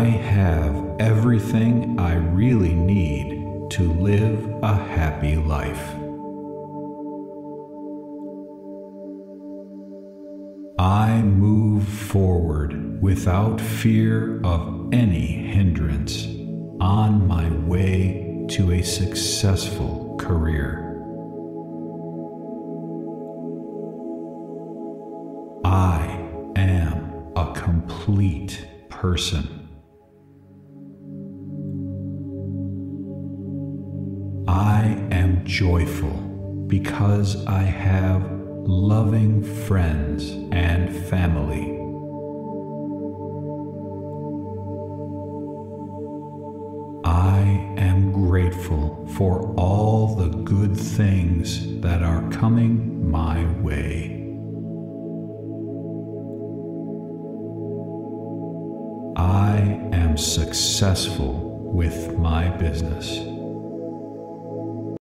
have everything I really need to live a happy life. I move forward without fear of any hindrance on my way to a successful career. I am a complete person. I am joyful because I have loving friends and family. I am grateful for all the good things that are coming my way. I am successful with my business.